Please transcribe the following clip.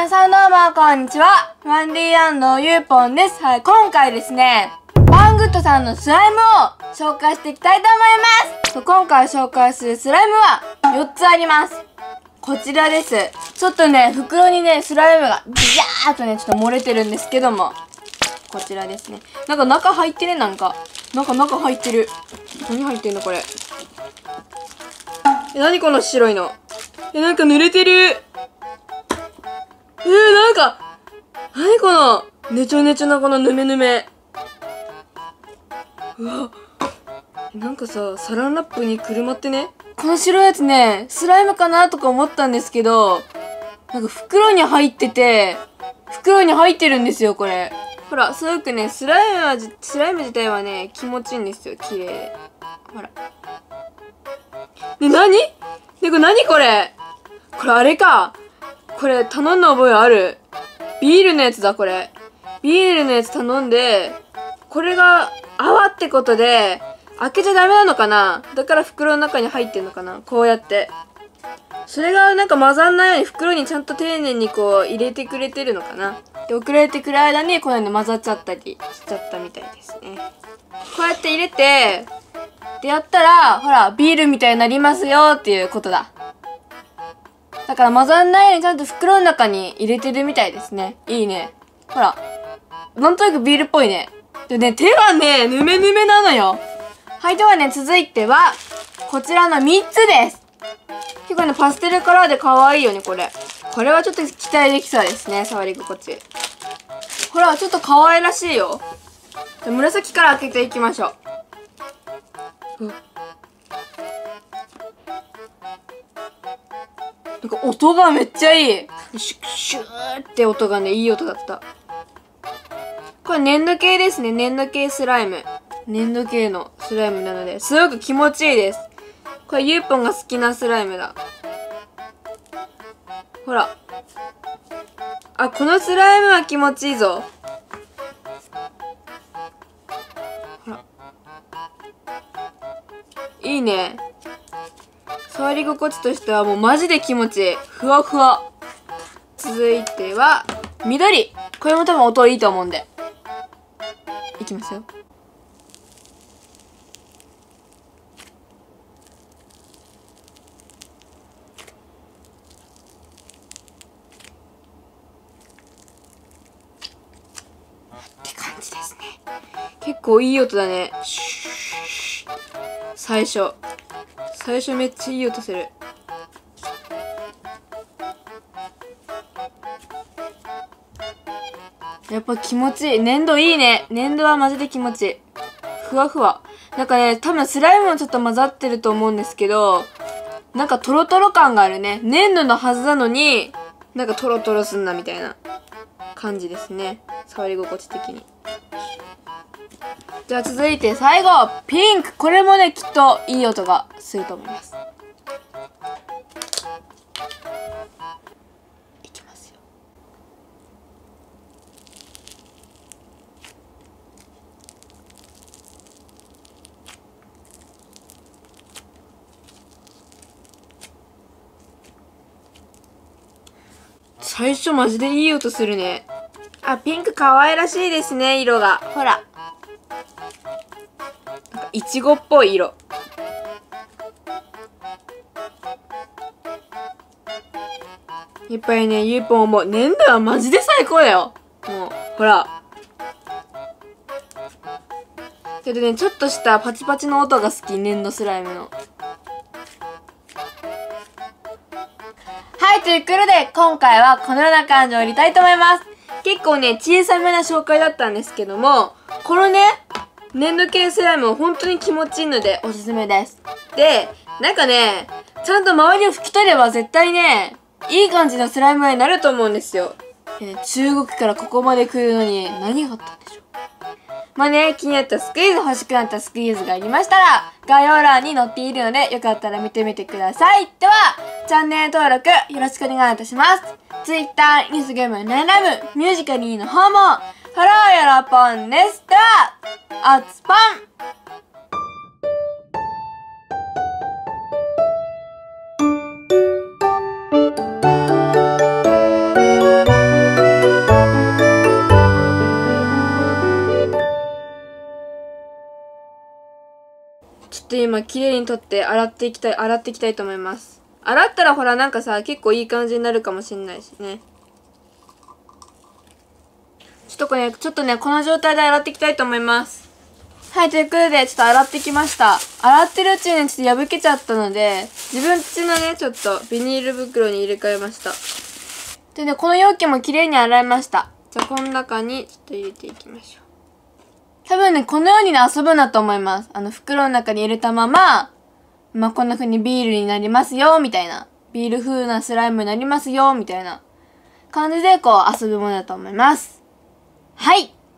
皆さんどうもこんにちは。ワンディ&ユーポンです。はい、今回ですね、バングッドさんのスライムを紹介していきたいと思います。今回紹介するスライムは4つあります。こちらです。ちょっとね、袋にね、スライムがビャーっとね、ちょっと漏れてるんですけども、こちらですね。なんか中入ってね、中入ってる。何入ってんのこれ。何この白いの。なんか濡れてる。なんか、何この、ねちょねちょなこのぬめぬめ。うわ。なんかさ、サランラップにくるまってね。この白いやつね、スライムかなとか思ったんですけど、なんか袋に入ってて、袋に入ってるんですよ、これ。ほら、すごくね、スライム自体はね、気持ちいいんですよ、綺麗で。ほら。ね、何？ね、これ何これ？これあれか。これ頼んだ覚えある。ビールのやつだ、これ。ビールのやつ頼んで、これが泡ってことで、開けちゃダメなのかな？だから袋の中に入ってんのかな？こうやって。それがなんか混ざんないように袋にちゃんと丁寧にこう入れてくれてるのかな？で、遅れてくる間にこのように混ざっちゃったりしちゃったみたいですね。こうやって入れて、でやったら、ほら、ビールみたいになりますよっていうことだ。だから混ざんないようにちゃんと袋の中に入れてるみたいですね。いいね。ほら。なんとなくビールっぽいね。でね、手がね、ぬめぬめなのよ。はい、ではね、続いては、こちらの3つです。結構ね、パステルカラーで可愛いよね、これ。これはちょっと期待できそうですね、触り心地。ほら、ちょっと可愛らしいよ。じゃ紫から開けていきましょう。なんか音がめっちゃいい。シュッシューって音がね、いい音だった。これ粘土系ですね。粘土系スライム。粘土系のスライムなので、すごく気持ちいいです。これユーポンが好きなスライムだ。ほら。あ、このスライムは気持ちいいぞ。ほら。いいね。触り心地としてはもうマジで気持ちいい。ふわふわ。続いては、緑。これも多分音いいと思うんで。いきますよ。って感じですね。結構いい音だね。最初めっちゃいい音する。やっぱ気持ちいい。粘土いいね。粘土はマジで気持ちいい。ふわふわ。なんかね、多分スライムもちょっと混ざってると思うんですけど、なんかトロトロ感があるね。粘土のはずなのに、なんかトロトロすんなみたいな感じですね。触り心地的に。じゃあ続いて最後、ピンク。これもね、きっといい音がすると思います。いきますよ。最初マジでいい音するね。あ、ピンク可愛らしいですね、色が。ほら。なんか、いちごっぽい色。やっぱりね、ゆうぽんも粘土はマジで最高だよ。もう、ほら。けどね、ちょっとしたパチパチの音が好き、粘土スライムの。はい、ということで、今回はこのような感じをやりたいと思います。結構ね、小さめな紹介だったんですけども、このね、粘土系スライム本当に気持ちいいのでおすすめです。で、なんかね、ちゃんと周りを拭き取れば絶対ね、いい感じのスライムになると思うんですよ。中国からここまで来るのに何があったんでしょう。まあね、気になったスクイーズ、欲しくなったスクイーズがありましたら、概要欄に載っているので、よかったら見てみてください。では、チャンネル登録よろしくお願いいたします。Twitter、Instagram、LINE、ミュージカリーの方も、フォローよろぽんです。では、おつぽんちょっと今綺麗に取って洗っていきたいと思います。洗ったらほらなんかさ、結構いい感じになるかもしんないしね。ちょっとね、この状態で洗っていきたいと思います。はい、ということで、ちょっと洗ってきました。洗ってるうちにね、ちょっと破けちゃったので、自分ちのね、ちょっとビニール袋に入れ替えました。でね、この容器も綺麗に洗いました。じゃあ、この中にちょっと入れていきましょう。多分ね、このようにね、遊ぶんだと思います。袋の中に入れたまま、こんな風にビールになりますよ、みたいな。ビール風なスライムになりますよ、みたいな感じで、こう、遊ぶものだと思います。はい。